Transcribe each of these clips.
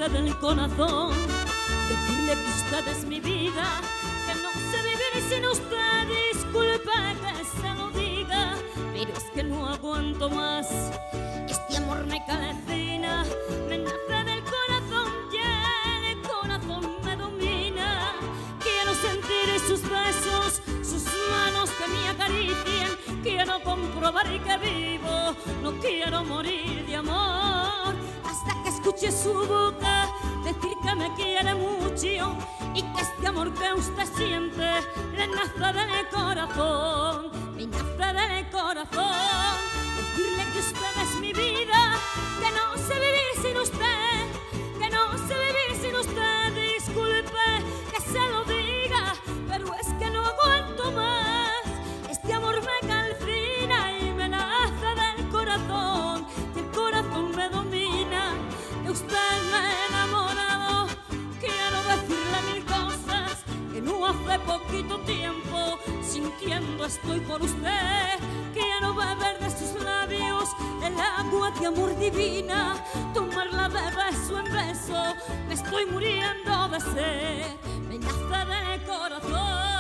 del corazón, decirle que usted es mi vida, que no sé vivir sin usted. Disculpe que se lo diga, pero es que no aguanto más. Este amor me calcina, me nace del corazón y el corazón me domina. Quiero sentir sus besos, sus manos que me acaricien. Quiero comprobar que vivo, no quiero morir de amor. Hasta que escuche su boca decir que me quiere mucho y que este amor que usted siente le nace del corazón, me nace del corazón. Decirle que usted es mi vida, que no sé vivir sin usted, que no sé vivir sin usted. Disculpe que se lo diga, pero es que no aguanto más. Este amor me calcina y me nace del corazón, y el corazón me domina. De usted me he enamorado, quiero decirle mil cosas que no hace poquito tiempo sintiendo estoy por usted. Quiero beber de sus labios el agua de amor divina, tomarla de beso en beso. Me estoy muriendo de sed, me nace del corazón.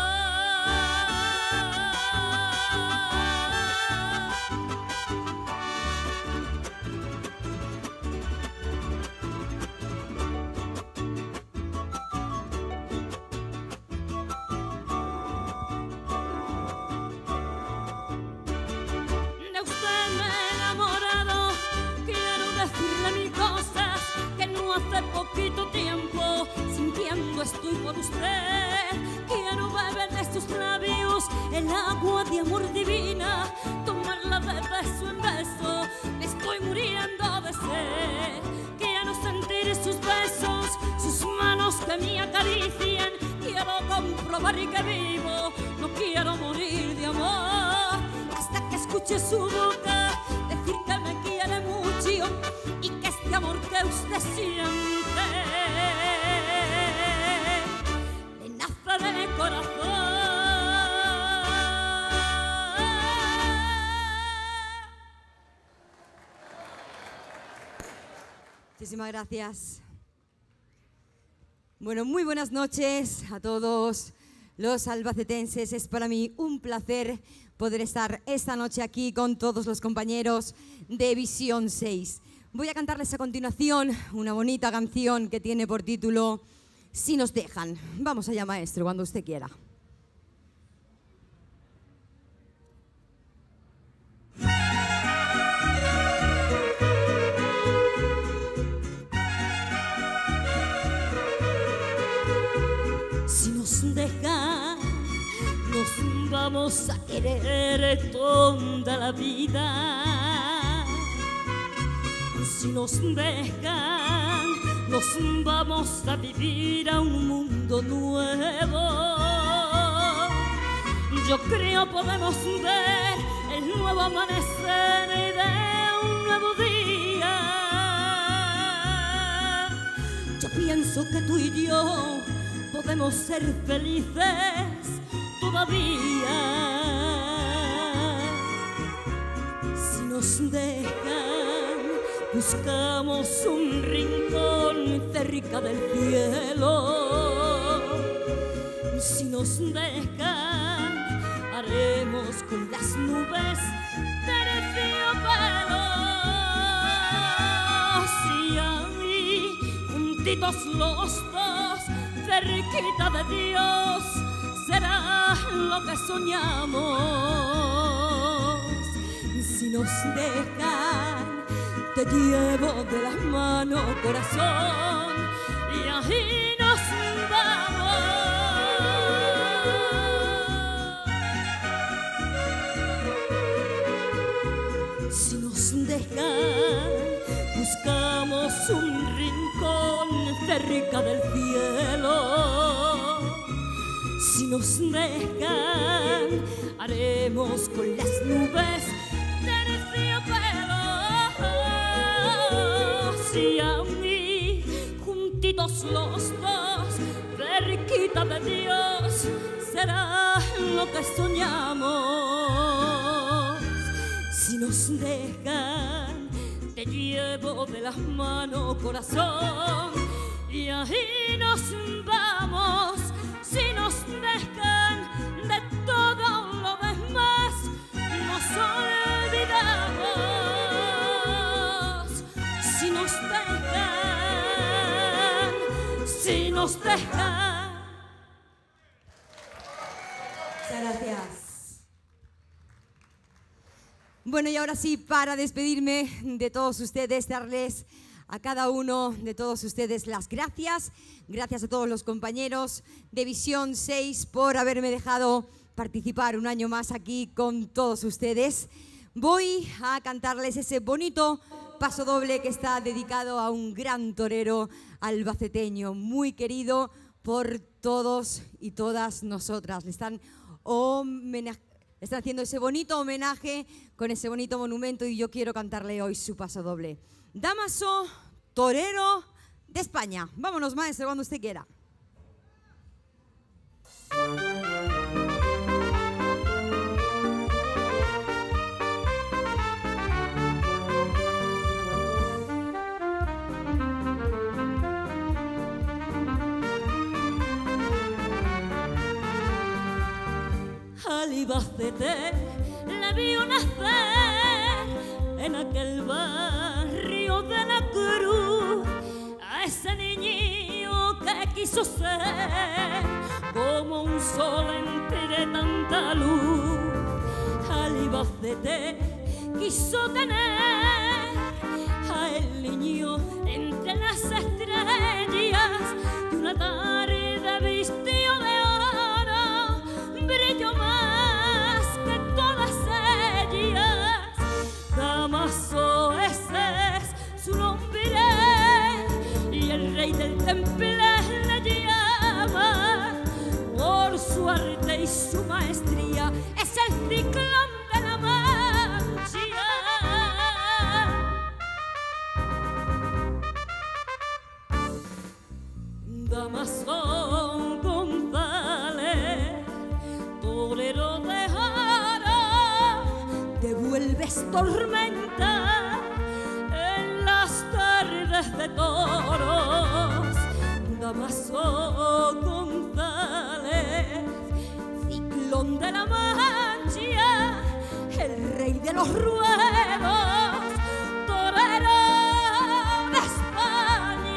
Hace poquito tiempo sintiendo estoy por usted. Quiero beber de sus labios el agua de amor divina, tomarla de beso en beso. Me estoy muriendo de sed. Quiero sentir sus besos, sus manos que me acaricien. Quiero comprobar que vivo, no quiero morir de amor. Hasta que escuche su boca decir que me quiere mucho y que este amor que usted siente le nace del corazón. Muchísimas gracias. Bueno, muy buenas noches a todos los albacetenses. Es para mí un placer poder estar esta noche aquí con todos los compañeros de Visión 6. Voy a cantarles a continuación una bonita canción que tiene por título Si nos dejan. Vamos allá, maestro, cuando usted quiera. Si nos dejan, nos vamos a querer toda la vida. Si nos dejan, nos vamos a vivir a un mundo nuevo. Yo creo podemos ver el nuevo amanecer de un nuevo día. Yo pienso que tú y yo podemos ser felices todavía. Si nos dejan, buscamos un rincón cerca del cielo. Si nos dejan, haremos con las nubes terciopelo. Si ahí, juntitos los dos, cerquita de Dios, será lo que soñamos. Si nos dejan, te llevo de la mano, corazón, y ahí nos vamos. Si nos dejan, buscamos un rincón cerca del cielo. Si nos dejan, haremos con las nubes terciopelo. Si a mí, juntitos los dos, cerquita de Dios, será lo que soñamos. Si nos dejan, te llevo de las manos, corazón, y ahí nos vamos. Si nos dejan de todo lo demás, nos olvidamos. Si nos dejan, si nos dejan. Muchas gracias. Bueno, y ahora sí, para despedirme de todos ustedes, darles a cada uno de todos ustedes las gracias. Gracias a todos los compañeros de Visión 6 por haberme dejado participar un año más aquí con todos ustedes. Voy a cantarles ese bonito paso doble que está dedicado a un gran torero albaceteño, muy querido por todos y todas nosotras. Le están haciendo ese bonito homenaje con ese bonito monumento y yo quiero cantarle hoy su paso doble. Dámaso, torero de España. Vámonos, maestro, cuando usted quiera. Albacete la vio nacer en aquel barrio de la Cruz, a ese niño que quiso ser como un sol entre tanta luz. Albacete quiso tener a el niño entre las estrellas y una tarde vistió de oro, brilló más que todas ellas. Damaso ese es su nombre y el rey del temple le llama por su arte y su maestría. Es el ciclón de la Mancha. Damaso González, torero de Jara, devuelves tormenta en las tardes de toros. Damaso González, ciclón de la Mancha, el rey de los ruedos, torero de España.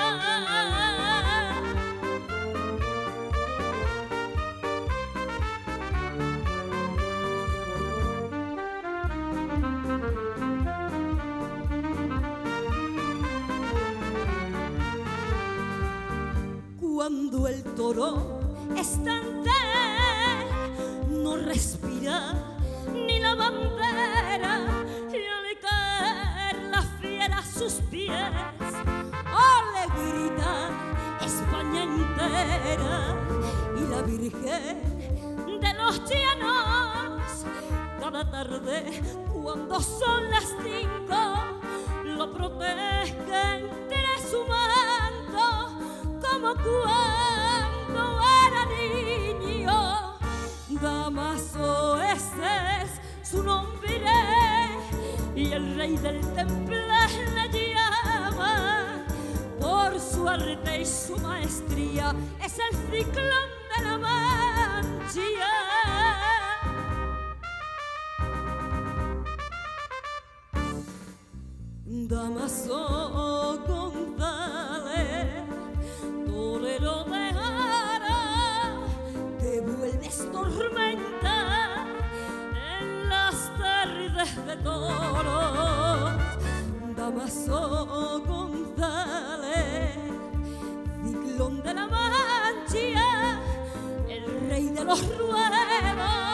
Cuando el toro está ante él, no respira ni la bandera, y al caer la fiera a sus pies, le grita España entera. Y la Virgen de los Llanos, cada tarde cuando son las 5, lo protege entre su manto como cuando era niño. Damaso ese es su nombre y el rey del temple le llama por su arte y su maestría. Es el ciclón de la Mancha. Damaso González, torero de Jara, devuelves tormenta en las tardes de toros. Damaso González, ciclón de la Mancha, el rey de los ruedos.